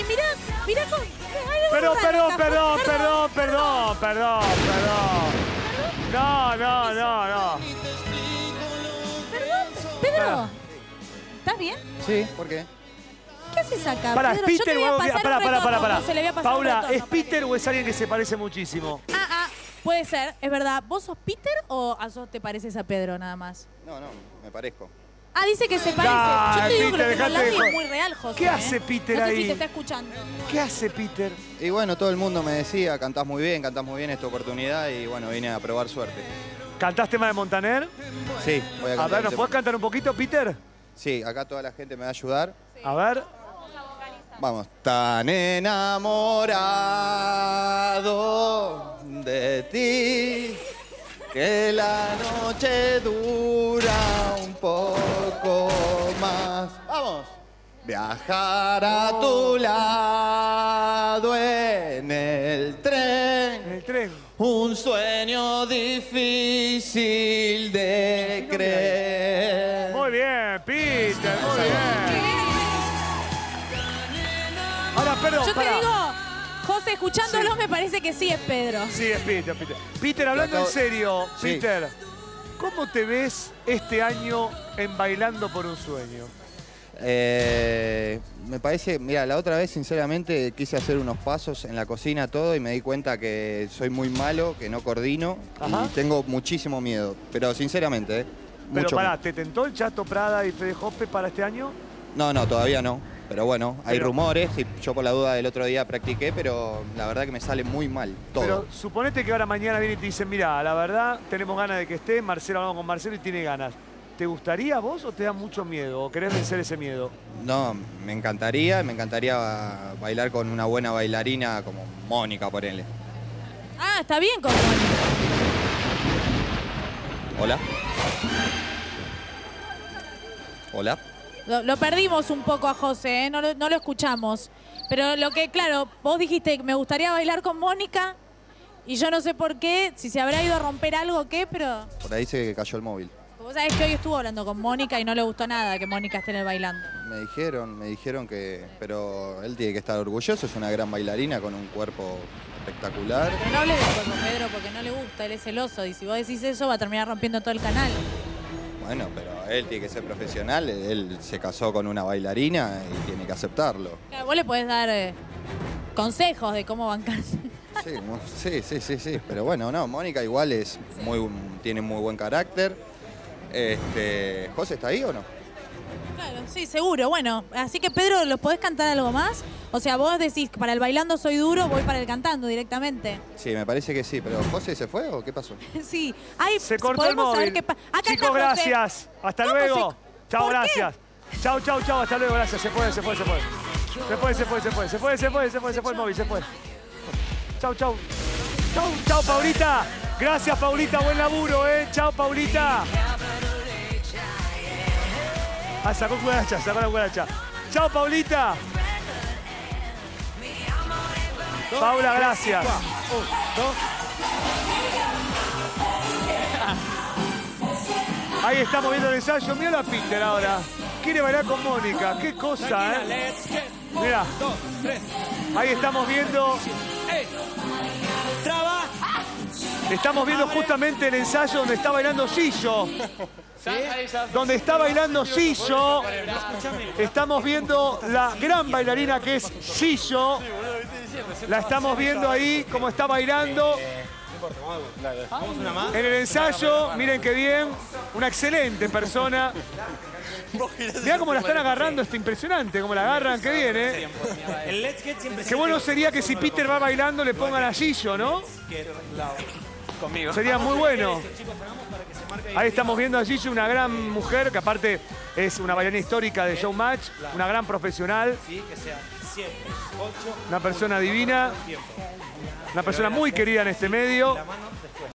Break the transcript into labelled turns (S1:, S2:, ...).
S1: Y mirá con...
S2: Perdón. No.
S1: Perdón, Pedro. ¿Estás bien?
S3: Sí, ¿por qué?
S1: ¿Qué haces acá,
S2: Pará,
S1: Pedro?
S2: ¿es
S1: Yo te
S2: Peter
S1: voy a
S2: o
S1: pasar un
S2: pará.
S1: retorno, se le voy a pasar un
S2: Paula,
S1: retorno,
S2: ¿es Peter o es alguien que se parece muchísimo?
S1: Puede ser, es verdad. ¿Vos sos Peter o a sos te pareces a Pedro nada más?
S3: No, me parezco.
S1: Dice que se parece.
S2: Dale,
S1: Yo te digo
S2: Peter,
S1: que lo que
S2: dejate de
S1: es muy real, José.
S2: ¿Qué hace Peter
S1: no sé
S2: ahí?
S1: si te está escuchando.
S2: ¿Qué hace Peter?
S3: Y bueno, todo el mundo me decía, cantás muy bien, esta oportunidad y bueno, vine a probar suerte.
S2: ¿Cantaste más de Montaner?
S3: Sí, voy a
S2: A
S3: cantar.
S2: ver, ¿nos podés cantar un poquito, Peter?
S3: Sí, acá toda la gente me va a ayudar.
S2: A ver.
S3: Vamos. Tan enamorado de ti que la noche dura un poco más. ¡Vamos! Viajar a tu lado en el tren.
S2: En el tren.
S3: Un sueño difícil de creer.
S2: Muy bien, Peter, muy bien. Ahora, perdón,
S1: Yo te digo, José, escuchándolo me parece que sí es Pedro.
S2: Sí, es Peter. Peter, hablando en serio,
S3: Sí.
S2: Peter, ¿cómo te ves este año en Bailando por un Sueño?
S3: Me parece, mira, la otra vez sinceramente quise hacer unos pasos en la cocina todo y me di cuenta que soy muy malo, que no coordino
S2: Ajá.
S3: y tengo muchísimo miedo, pero sinceramente,
S2: Pero
S3: mucho
S2: pará,
S3: miedo.
S2: ¿te tentó el Chato Prada y Fede Hoppe para este año?
S3: No, todavía no, pero bueno, hay
S2: Pero-
S3: rumores y yo por la duda del otro día practiqué, pero la verdad que me sale muy mal todo.
S2: Pero suponete que ahora mañana viene y te dicen, mira, la verdad, tenemos ganas de que esté, Marcelo, hablamos con Marcelo y tiene ganas. ¿Te gustaría vos o te da mucho miedo? ¿O querés vencer ese miedo?
S3: No, me encantaría bailar con una buena bailarina como Mónica, ponele.
S1: Está bien con Mónica.
S3: Hola. Hola.
S1: Lo perdimos un poco a José, ¿eh? No lo escuchamos. Pero lo que, claro, vos dijiste que me gustaría bailar con Mónica y yo no sé por qué, si se habrá ido a romper algo o qué, pero
S3: Por ahí se cayó el móvil.
S1: vos sabés que hoy estuvo hablando con Mónica y no le gustó nada que Mónica esté en el bailando.
S3: Me dijeron que... Pero él tiene que estar orgulloso, es una gran bailarina con un cuerpo espectacular.
S1: Pero no hables de cuerpo, Pedro, porque no le gusta, él es celoso y si vos decís eso va a terminar rompiendo todo el canal.
S3: Bueno, pero él tiene que ser profesional, él se casó con una bailarina y tiene que aceptarlo.
S1: Claro, vos le podés dar consejos de cómo bancarse.
S3: Sí, pero bueno, no, Mónica igual tiene muy buen carácter. ¿José está ahí o no?
S1: Claro, sí, seguro. Bueno, así que Pedro, ¿los podés cantar algo más? O sea, vos decís, para el bailando soy duro, voy para el cantando directamente.
S3: Sí, me parece que sí, pero ¿José se fue o qué pasó?
S1: Sí.
S2: Se cortó el móvil.
S1: Acá
S2: Chicos,
S1: está José.
S2: gracias. Hasta
S1: ¿Cómo
S2: luego. Chao,
S1: ¿Por qué?
S2: gracias. Chao, hasta luego, gracias. Se fue. Se fue el móvil, se fue. Chao, Paulita. Gracias, Paulita, buen laburo, Chao, Paulita. Sacó la cucaracha. Chao, Paulita. Paula, gracias. Ahí estamos viendo el ensayo. Mira la Peter ahora. Quiere bailar con Mónica. Qué cosa, Mira. Ahí estamos viendo. Estamos viendo justamente el ensayo donde está bailando Gillo. Donde está bailando Gillo. Estamos viendo la gran bailarina que es Gillo. La estamos viendo ahí como está bailando. En el ensayo, miren qué bien. Una excelente persona. Mirá cómo la están agarrando, está impresionante cómo la agarran, qué bien, Qué bueno sería que si Peter va bailando le pongan a Gillo, ¿no? Sería muy bueno. Ahí estamos viendo a Gillo, una gran mujer, que aparte es una bailarina histórica de Showmatch, una gran profesional. Una persona divina. Una persona muy querida en este medio.